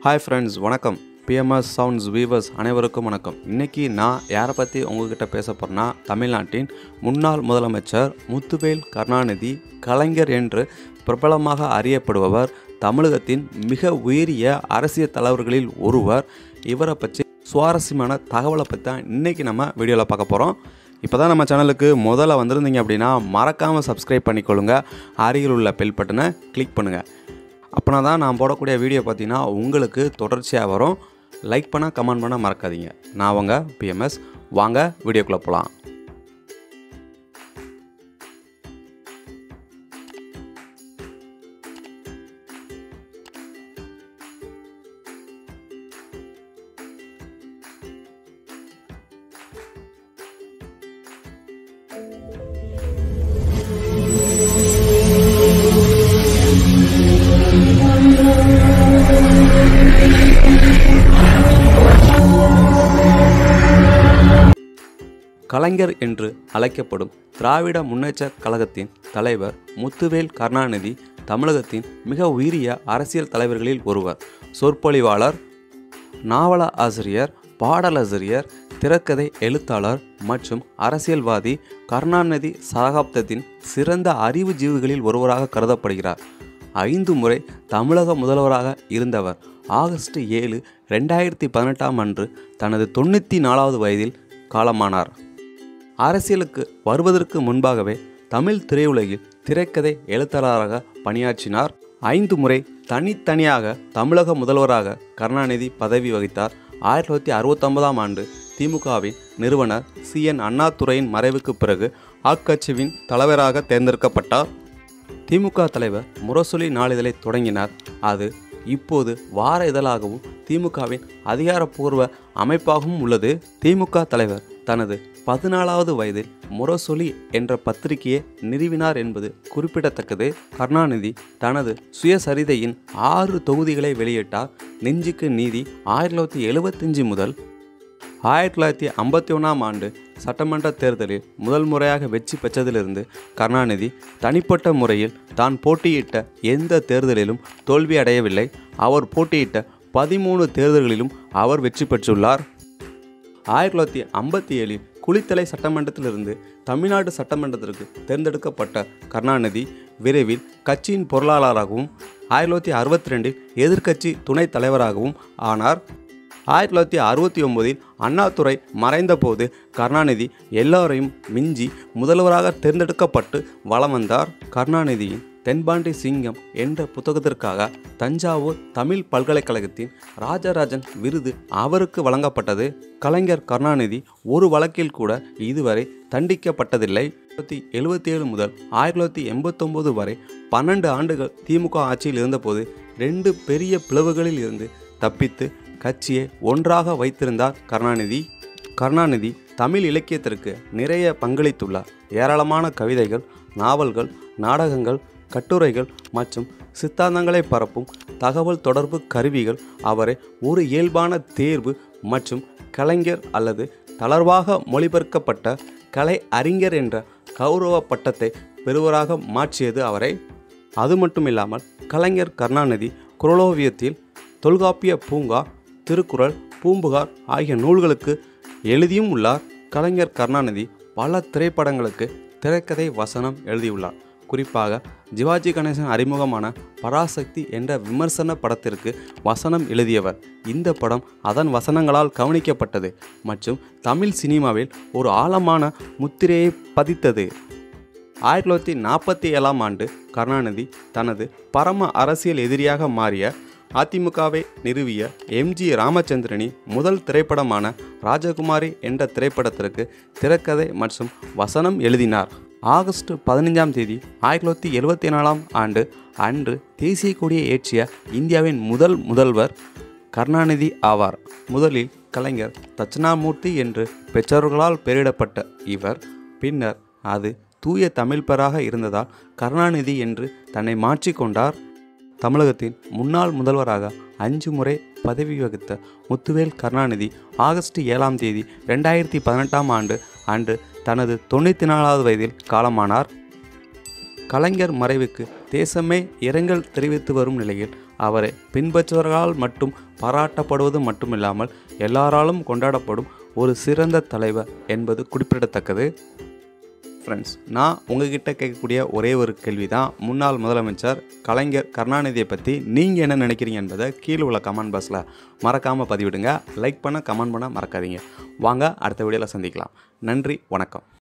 Hi friends, வணக்கம். PMS Soundz viewers அனைவருக்கும் வணக்கம். இன்னைக்கு நான் யாரை பற்றி உங்ககிட்ட பேச போகிறேன்னா, தமிழ்நாட்டின் முன்னாள் முதலமைச்சர் முத்துவேல் கருணாநிதி கலைஞர் என்று பிரபலமாக அறியப்படுபவர். தமிழகத்தின் மிக உயரிய அரசியல் தலைவர்களில் ஒருவர். இவரை பற்றி சுவாரஸ்யமான தகவலை பற்றி தான் இன்றைக்கி நம்ம வீடியோவில் பார்க்க போகிறோம். இப்போ தான் நம்ம சேனலுக்கு முதல்ல வந்திருந்தீங்க அப்படின்னா மறக்காமல் சப்ஸ்கிரைப் பண்ணிக்கொள்ளுங்க. அருகில் உள்ள பெல் பட்டனை கிளிக் பண்ணுங்கள். அப்போனா தான் நான் போடக்கூடிய வீடியோ பார்த்தீங்கன்னா உங்களுக்கு தொடர்ச்சியாக வரும். லைக் பண்ண கமெண்ட் பண்ண மறக்காதீங்க. நான் அவங்க PMS. வாங்க வீடியோக்குள்ளே போகலாம். கலைஞர் என்று அழைக்கப்படும் திராவிட முன்னேற்றக் கழகத்தின் தலைவர் முத்துவேல் கருணாநிதி தமிழகத்தின் மிக உயரிய அரசியல் தலைவர்களில் ஒருவர். சொற்பொழிவாளர், நாவல ஆசிரியர், பாடலாசிரியர், திரைக்கதை எழுத்தாளர் மற்றும் அரசியல்வாதி. கருணாநிதி சகாப்தத்தின் சிறந்த அறிவுஜீவிகளில் ஒருவராக கருதப்படுகிறார். 5 முறை தமிழக முதல்வராக இருந்தவர். ஆகஸ்ட் 7, 2018 அன்று தனது 94வது வயதில் காலமானார். அரசியலுக்கு வருவதற்கு முன்பாகவே தமிழ் திரையுலகில் திரைக்கதை எழுத்தாளராக பணியாற்றினார். 5 முறை தனித்தனியாக தமிழக முதல்வராக கருணாநிதி பதவி வகித்தார். 1969 ஆண்டு திமுகவின் நிறுவனர் CN அண்ணாதுரையின் மறைவுக்கு பிறகு அக்கட்சியின் தலைவராக தேர்ந்தெடுக்கப்பட்டார். திமுக தலைவர் முரசொலி நாளிதழை தொடங்கினார். அது இப்போது வார இதழாகவும் திமுகவின் அதிகாரப்பூர்வ அமைப்பாகவும் உள்ளது. திமுக தலைவர் தனது 14வது வயதில் முரசொலி என்ற பத்திரிகையை நிறுவினார் என்பது குறிப்பிடத்தக்கது. கருணாநிதி தனது சுயசரிதையின் 6 தொகுதிகளை வெளியிட்டார். நெஞ்சுக்கு நீதி 1975 முதல் 1951 ஆண்டு சட்டமன்ற தேர்தலில் முதல் முறையாக வெற்றி பெற்றதிலிருந்து கருணாநிதி தனிப்பட்ட முறையில் தான் போட்டியிட்ட எந்த தேர்தலிலும் தோல்வி அடையவில்லை. அவர் போட்டியிட்ட 13 தேர்தல்களிலும் அவர் வெற்றி பெற்றுள்ளார். 1957 குளித்தலை சட்டமன்றத்திலிருந்து தமிழ்நாடு சட்டமன்றத்திற்கு தேர்ந்தெடுக்கப்பட்ட கருணாநிதி விரைவில் கட்சியின் பொருளாளராகவும் 1962 எதிர்க்கட்சி துணைத் தலைவராகவும் ஆனார். 1969 அண்ணாதுரை மறைந்தபோது கருணாநிதி எல்லாரையும் மிஞ்சி முதல்வராக தேர்ந்தெடுக்கப்பட்டு வலம் வந்தார். கருணாநிதியின் தென்பாண்டி சிங்கம் என்ற புத்தகத்திற்காக தஞ்சாவூர் தமிழ் பல்கலைக்கழகத்தின் ராஜராஜன் விருது அவருக்கு வழங்கப்பட்டது. கலைஞர் கருணாநிதி ஒரு வழக்கில் கூட இதுவரை தண்டிக்கப்பட்டதில்லை. 1977 முதல் 1989 வரை 12 ஆண்டுகள் திமுக ஆட்சியில் இருந்தபோது 2 பெரிய பிளவுகளில் இருந்து தப்பித்து கட்சியை ஒன்றாக வைத்திருந்தார் கருணாநிதி தமிழ் இலக்கியத்திற்கு நிறைய பங்களித்துள்ளார். ஏராளமான கவிதைகள், நாவல்கள், நாடகங்கள், கட்டுரைகள் மற்றும் சித்தாந்தங்களை பரப்பும் தகவல் தொடர்பு கருவிகள் அவரை ஒரு இயல்பான தேர்வு மற்றும் கலைஞர் அல்லது தளர்வாக மொழிபெயர்க்கப்பட்ட கலை அறிஞர் என்ற கௌரவ பட்டத்தை பெறுவராக மாற்றியது அவரை. அது மட்டுமில்லாமல் கலைஞர் கருணாநிதி குறளோவியத்தில், தொல்காப்பிய பூங்கா, திருக்குறள், பூம்புகார் ஆகிய நூல்களுக்கு எழுதியும் உள்ளார். கலைஞர் கருணாநிதி பல திரைப்படங்களுக்கு திரைக்கதை வசனம் எழுதியுள்ளார். குறிப்பாக சிவாஜி கணேசன் அறிமுகமான பராசக்தி என்ற விமர்சன படத்திற்கு வசனம் எழுதியவர். இந்த படம் அதன் வசனங்களால் கவனிக்கப்பட்டது மற்றும் தமிழ் சினிமாவில் ஒரு ஆழமான முத்திரையை பதித்தது. 1947 ஆண்டு கருணாநிதி தனது பரம அரசியல் எதிரியாக மாறிய அதிமுகவை நிறுவிய MG ராமச்சந்திரனின் முதல் திரைப்படமான ராஜகுமாரி என்ற திரைப்படத்திற்கு திரைக்கதை மற்றும் வசனம் எழுதினார். ஆகஸ்ட் 15 1974 ஆண்டு அன்று தேசிய கொடியை ஏற்றிய இந்தியாவின் முதல் முதல்வர் கருணாநிதி ஆவார். முதலில் கலைஞர் தட்சிணாமூர்த்தி என்று பெற்றோர்களால் பெயரிடப்பட்ட இவர் பின்னர் அது தூய தமிழ் பெயராக இருந்ததால் கருணாநிதி என்று தன்னை மாற்றிக்கொண்டார். தமிழகத்தின் முன்னாள் முதல்வராக 5 முறை பதவி வகித்த முத்துவேல் கருணாநிதி ஆகஸ்ட் 7 2018 ஆண்டு அன்று தனது 94வது வயதில் காலமானார். கலைஞர் மறைவுக்கு தேசமே இரங்கல் தெரிவித்து வரும் நிலையில் அவரை பின்பற்றுவர்களால் மட்டும் பாராட்டப்படுவது மட்டுமில்லாமல் எல்லாராலும் கொண்டாடப்படும் ஒரு சிறந்த தலைவர் என்பது குறிப்பிடத்தக்கது. ஃப்ரெண்ட்ஸ், நான் உங்ககிட்ட கேட்கக்கூடிய ஒரே ஒரு கேள்வி தான், முன்னாள் முதலமைச்சர் கலைஞர் கருணாநிதியை பற்றி நீங்கள் என்ன நினைக்கிறீங்க என்பதை கீழே உள்ள கமெண்ட் பாக்ஸில் மறக்காமல் பதிவிடுங்க. லைக் பண்ண, கமெண்ட் பண்ண மறக்காதீங்க. வாங்க அடுத்த வீடியோவில் சந்திக்கலாம். நன்றி, வணக்கம்.